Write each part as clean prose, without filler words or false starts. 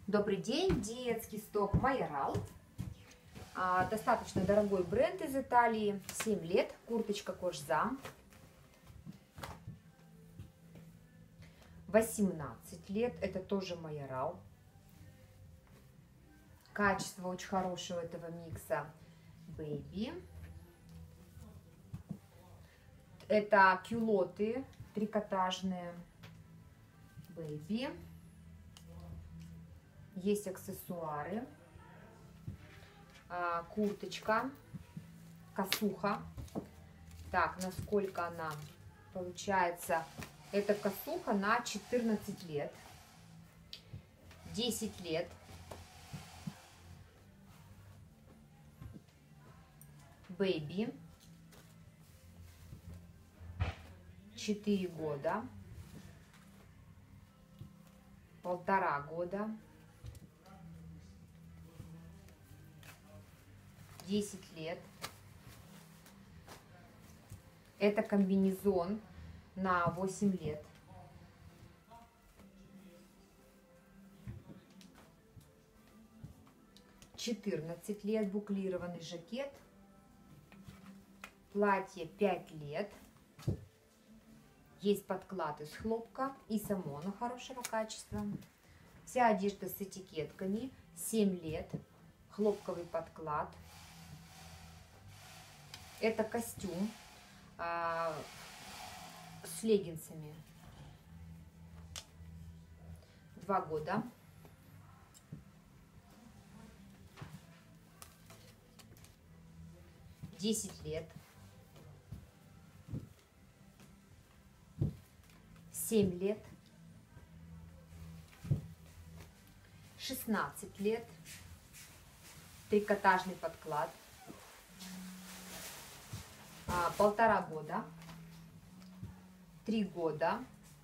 Добрый день, детский сток Майорал. Достаточно дорогой бренд из Италии, 7 лет, курточка кожзам. 18 лет, это тоже Майорал. Качество очень хорошее у этого микса. Baby. Это кюлоты трикотажные. Baby. Есть аксессуары. Курточка. Косуха. Так, насколько она получается? Это косуха на 14 лет. 10 лет. Baby. 4 года. 1,5 года. 10 лет. Это комбинезон на 8 лет. $14 лет, буклированный жакет. Платье 5 лет. Есть подклад из хлопка и само оно хорошего качества. Вся одежда с этикетками. 7 лет. Хлопковый подклад. Это костюм с леггинсами. 2 года. $10 лет. 7 лет. 16 лет. Трикотажный подклад. 1,5 года. 3 года.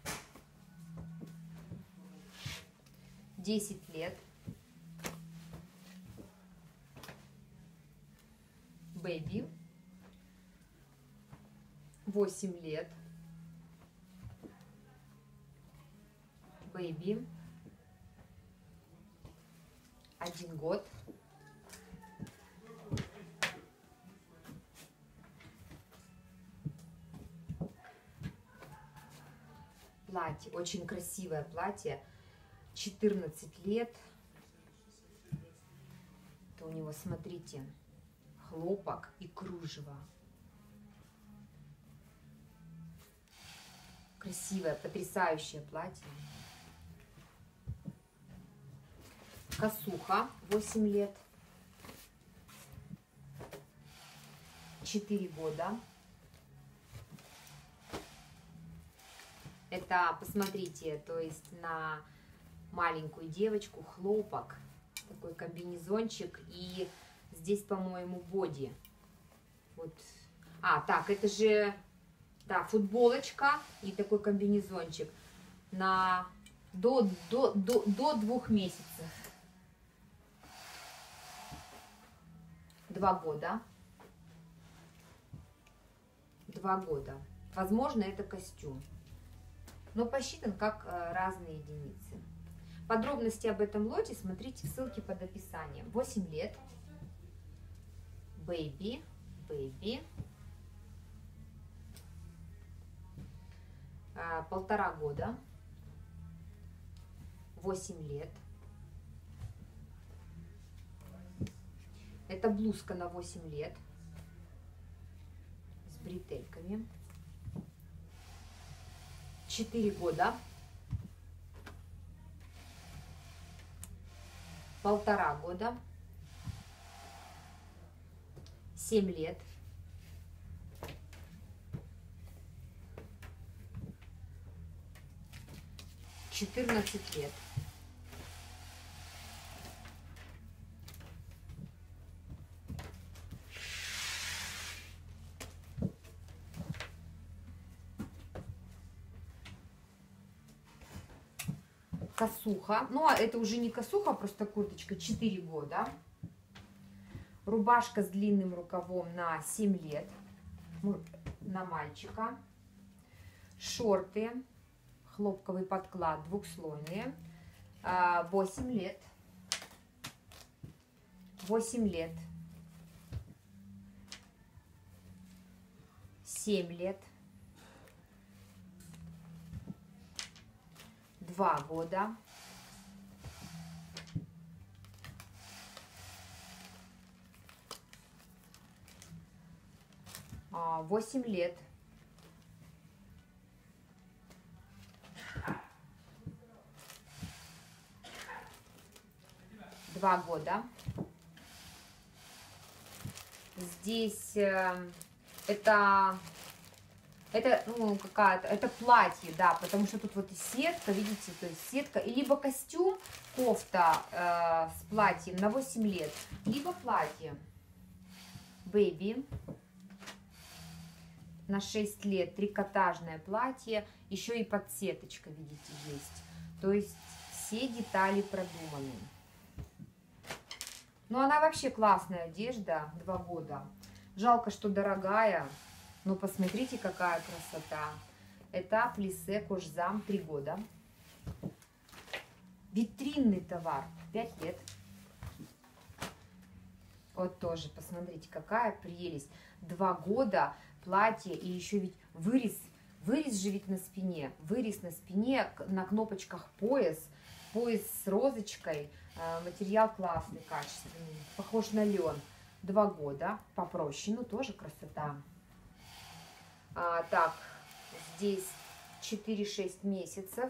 10 лет. Baby. 8 лет. Baby. 1 год. Платье, очень красивое платье, 14 лет. Это у него, смотрите, хлопок и кружево. Красивое, потрясающее платье. Косуха, 8 лет. 4 года. Это, посмотрите, то есть на маленькую девочку хлопок, такой комбинезончик, и здесь, по-моему, боди. Вот. Так, это же, да, футболочка и такой комбинезончик на до 2 месяцев. 2 года. 2 года. Возможно, это костюм, но посчитан как разные единицы. Подробности об этом лоте смотрите в ссылке под описанием. 8 лет. Baby. Baby. 1,5 года. 8 лет. Это блузка на 8 лет. С бретельками. 4 года. 1,5 года. 7 лет. 14 лет. Косуха. Ну, это уже не косуха, а просто курточка. 4 года. Рубашка с длинным рукавом на 7 лет. На мальчика. Шорты. Хлопковый подклад двухслойные. 8 лет. 8 лет, 7 лет, 2 года, 8 лет, 2 года. Здесь это ну, какая-то, это платье, да, потому что тут вот и сетка, видите, то есть сетка, и либо костюм, кофта с платьем на 8 лет, либо платье бэби на 6 лет, трикотажное платье, еще и подсеточка, видите, есть. То есть все детали продуманы. Ну, она вообще классная одежда, 2 года. Жалко, что дорогая, но посмотрите, какая красота. Это плиссе кожзам, 3 года. Витринный товар, 5 лет. Вот тоже, посмотрите, какая прелесть. 2 года, платье, и еще ведь вырез же ведь на спине. Вырез на спине, на кнопочках пояс с розочкой. Материал классный, качественный, похож на лен. 2 года, попроще, но тоже красота. Так, здесь 4-6 месяцев.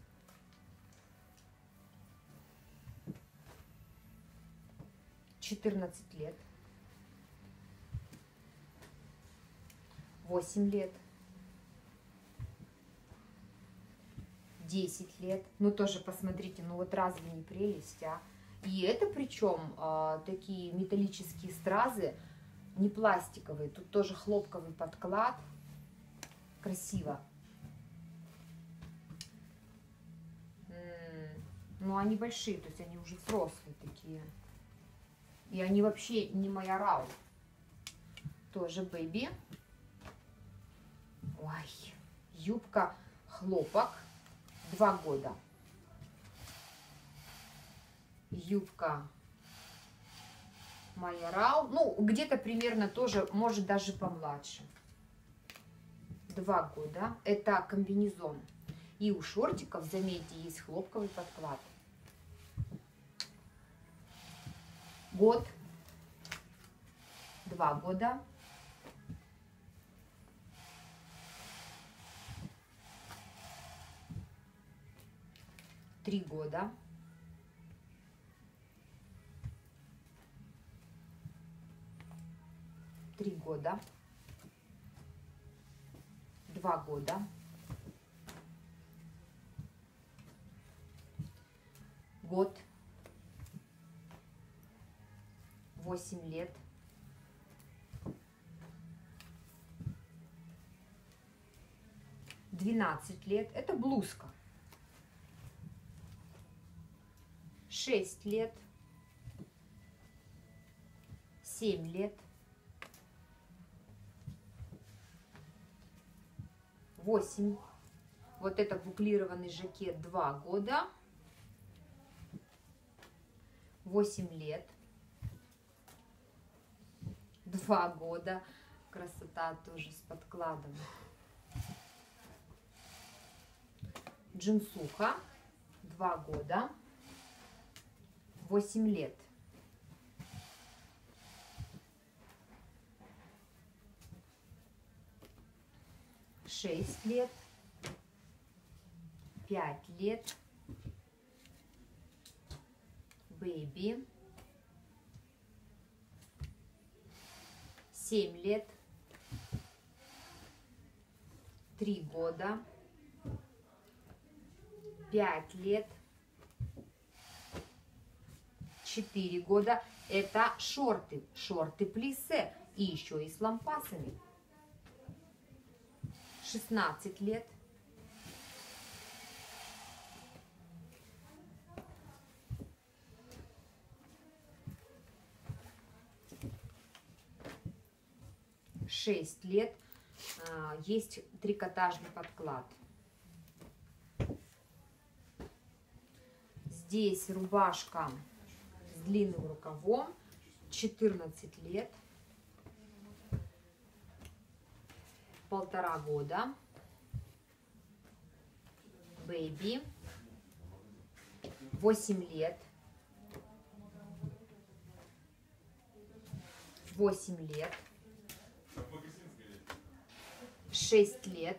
$14 лет. 8 лет. 10 лет. Ну, тоже посмотрите, ну вот разве не прелесть, а? И это причем такие металлические стразы, не пластиковые. Тут тоже хлопковый подклад. Красиво. Ну, они большие, то есть они уже взрослые такие. И они вообще не майорал. Тоже бэби. Ой, юбка хлопок. 2 года. Юбка майорал. Ну, где-то примерно тоже, может даже помладше. 2 года. Это комбинезон. И у шортиков, заметьте, есть хлопковый подклад. Год. 2 года. 3 года. 3 года. 2 года. 1 год. 8 лет. 12 лет. Это блузка. 6 лет. 7 лет. 8. Вот это буклированный жакет, 2 года. 8 лет. 2 года. Красота тоже с подкладом. Джинсуха. 2 года. 8 лет. 6 лет. 5 лет. Бэби. 7 лет. 3 года. 5 лет. 4 года. Это шорты. Шорты плиссе. И еще и с лампасами. 16 лет. 6 лет. Есть трикотажный подклад. Здесь рубашка с длинным рукавом. 14 лет, 1,5 года, Baby, 8 лет, 8 лет, 6 лет,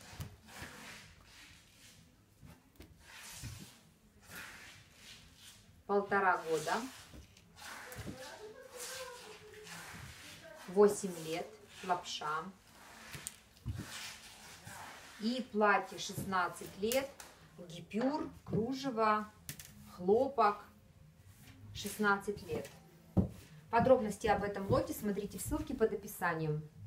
1,5 года, 8 лет, лапша. И платье 16 лет, гипюр, кружево, хлопок, 16 лет. Подробности об этом лоте смотрите в ссылке под описанием.